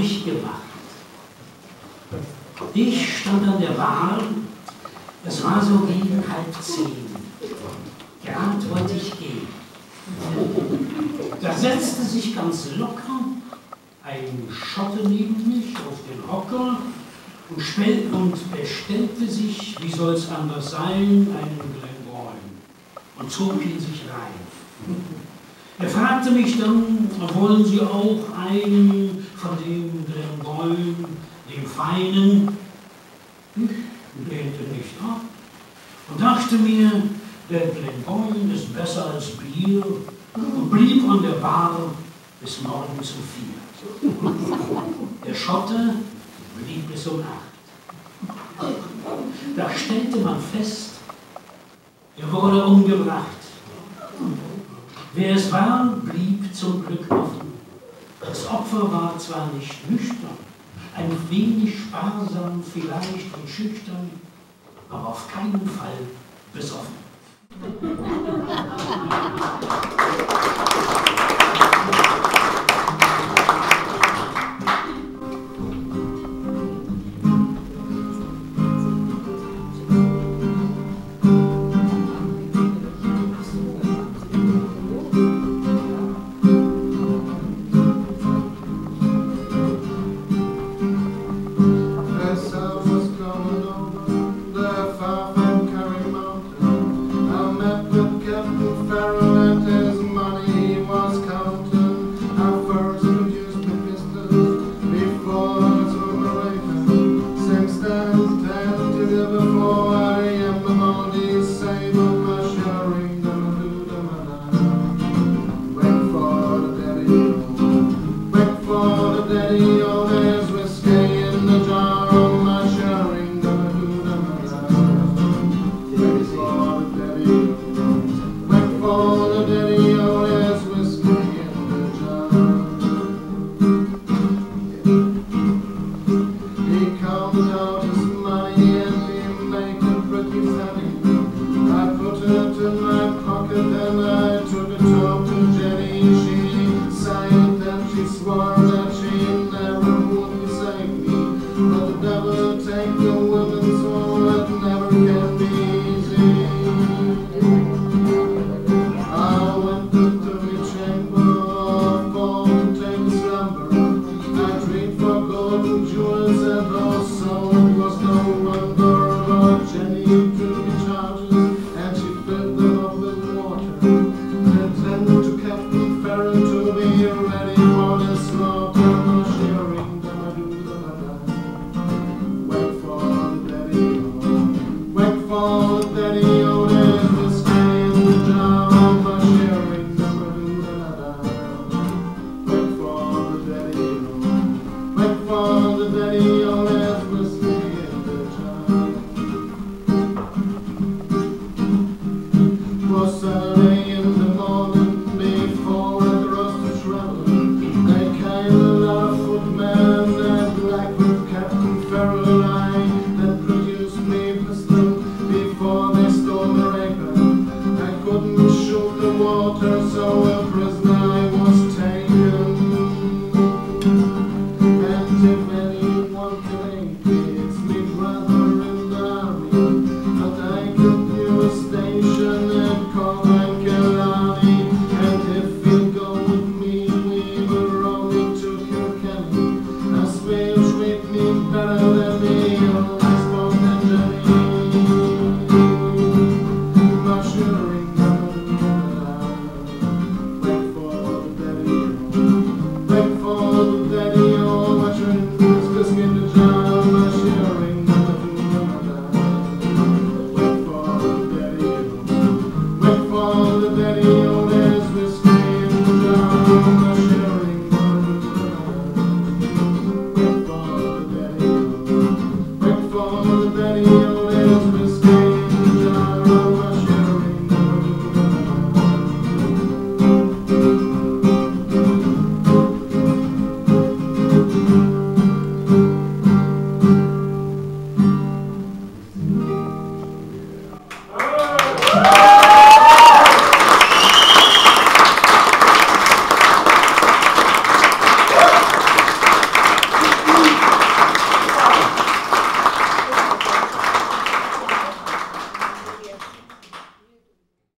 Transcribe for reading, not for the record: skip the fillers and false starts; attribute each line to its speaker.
Speaker 1: mich gewartet. Ich stand an der Bar, es war so gegen 9:30. Gerade wollte ich gehen. Da setzte sich ganz locker ein Schotte neben mich auf den Hocker und bestellte sich, wie soll es anders sein, einen Glenboyne und zog ihn sich rein. Er fragte mich dann, wollen Sie auch einen von dem Glenboyne, dem Feinen? Ich lehnte nicht ab und dachte mir, der Glenboyne ist besser als Bier und blieb an der Bar bis morgens um 4. Der Schotte blieb bis um 8. Da stellte man fest, er wurde umgebracht. Wer es war, blieb zum Glück offen. Das Opfer war zwar nicht nüchtern, ein wenig sparsam vielleicht und schüchtern, aber auf keinen Fall besoffen.
Speaker 2: Then I took a talk to Jenny. She sighed and she swore that